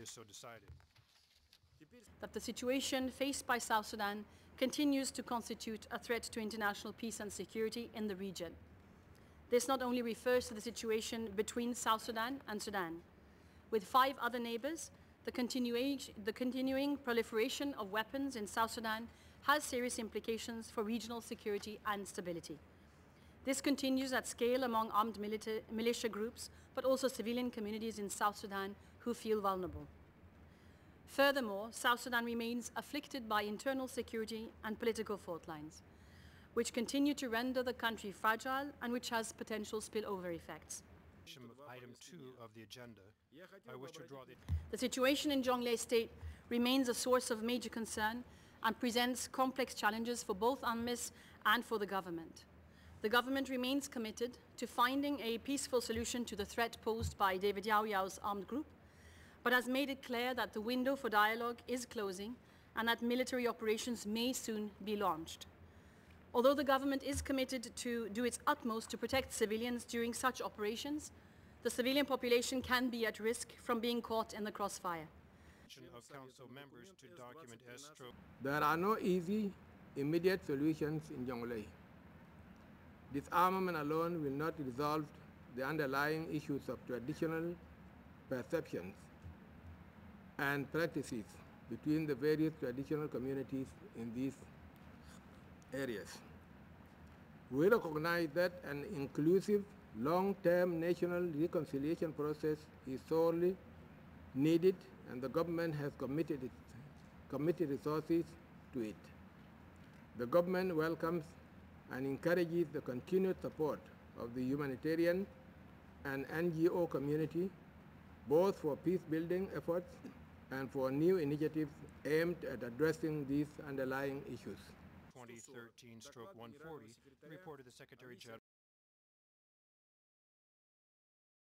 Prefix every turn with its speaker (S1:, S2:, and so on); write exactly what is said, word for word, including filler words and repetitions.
S1: is so decided.
S2: That the situation faced by South Sudan continues to constitute a threat to international peace and security in the region. This not only refers to the situation between South Sudan and Sudan. With five other neighbors, the, the continuing proliferation of weapons in South Sudan has serious implications for regional security and stability. This continues at scale among armed militia groups, but also civilian communities in South Sudan who feel vulnerable. Furthermore, South Sudan remains afflicted by internal security and political fault lines, which continue to render the country fragile and which has potential spillover effects.
S1: Item two of the agenda, I wish to draw the...
S2: The situation in Jonglei State remains a source of major concern and presents complex challenges for both UNMISS and for the government. The government remains committed to finding a peaceful solution to the threat posed by David Yao Yao's armed group, but has made it clear that the window for dialogue is closing and that military operations may soon be launched. Although the government is committed to do its utmost to protect civilians during such operations, the civilian population can be at risk from being caught in the crossfire.
S1: Of council members to document S.
S3: There are no easy, immediate solutions in Jonglei. Disarmament alone will not resolve the underlying issues of traditional perceptions and practices between the various traditional communities in these areas. We recognize that an inclusive, long-term national reconciliation process is sorely needed, and the government has committed, it, committed resources to it. The government welcomes and encourages the continued support of the humanitarian and N G O community, both for peace-building efforts and for new initiatives aimed at addressing these underlying issues.
S1: twenty thirteen one forty, the report of the Secretary General.